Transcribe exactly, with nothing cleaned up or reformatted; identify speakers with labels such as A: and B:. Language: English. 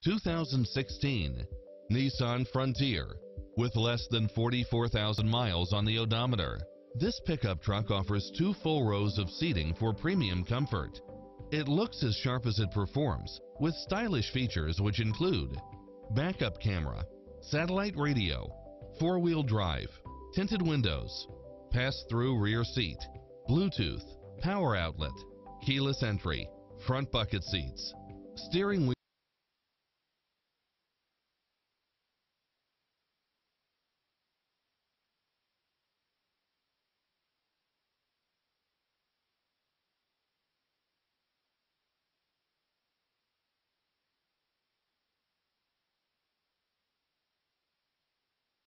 A: two thousand sixteen Nissan Frontier. With less than forty-four thousand miles on the odometer, this pickup truck offers two full rows of seating for premium comfort. It looks as sharp as it performs, with stylish features which include backup camera, satellite radio, four-wheel drive, tinted windows, pass-through rear seat, Bluetooth, power outlet, keyless entry, front bucket seats, steering wheel